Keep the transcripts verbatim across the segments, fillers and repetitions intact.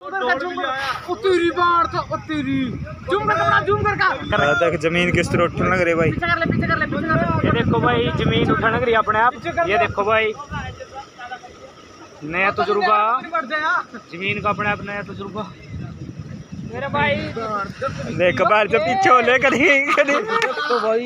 तेरी बार तो तेरी जूम कर अपना जूम कर का तक जमीन किस तरह उठने लग रही भाई। पीछे कर ले पीछे कर ले पीछे कर ले। ये देखो भाई जमीन उठने लग रही है अपने आप। ये देखो भाई नया तजुर्बा जमीन का अपने आप नया तजुर्बा मेरे भाई। देख बाहर से पीछे हो ले करी करी तो भाई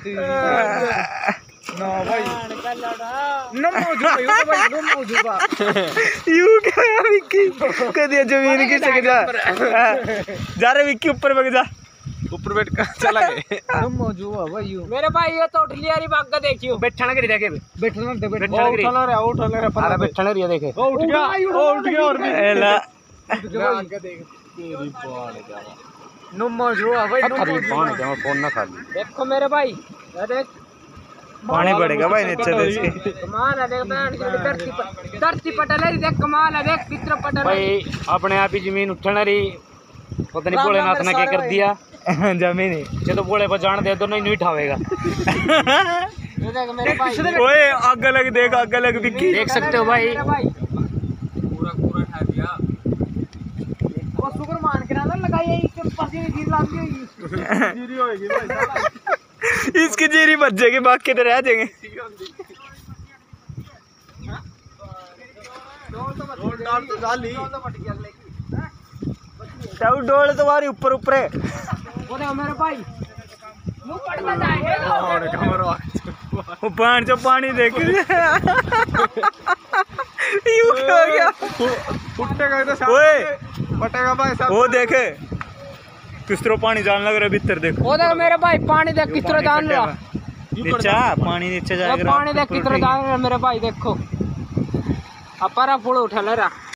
ना भाई नो मौजूद भाई तो भाई नो मौजूद बा यू क्या विक्की कदी जमीन की सक जा जा रे विक्की ऊपर बैठ जा ऊपर बैठ कर चला गए नो मौजूद है भाई यू मेरे भाई ये तो उठ लिया री बाग का देखियो बैठने करी देखे बैठना दे बैठने करी उठा रे उठा रे अरे बैठने करी देखे वो उठ गया वो उठ गया और एला आगे देख तेरी बाल जा नो मौजूद है भाई नो मौजूद जमा फोन ना खा देखो मेरे भाई ये देख पानी बढ़ेगा भाई नीचे से इसके। कमाल है देख बहन की धरती पर धरती पटल है देख कमाल है देख चित्र पटल भाई अपने आप ही जमीन उठने रही पता नहीं भोलेनाथ ने क्या कर दिया जमीन ये तो बोले पर जान दे दो नहीं नहीं उठावेगा। ये देख मेरे भाई ओए आग लग देख आग लग विक्की देख सकते हो भाई पूरा पूरा उठा दिया वो शुक्र मान के ना लगाई है इसके पास ये जीर लाग गई जीरी होएगी भाई इसकी जीरी बच जाएगी बाकी तो रह जाएंगे। डोल तुम्हारी ऊपर ऊपर है वो देखो मेरे भाई मुंह पड़ता जाएगा वो पानी जो पानी देख यू क्या हो गया फुटेगा तो ओए फटेगा भाई साहब वो देखे किस तरह पानी जान लग रहा है भीतर देखो वो देखो मेरे भाई पानी देख किस तरह जान रहा नीचा पानी नीचे जाएगा पानी देख किस तरह जान रहा मेरे भाई देखो अब पर फूल उठा ले रहा।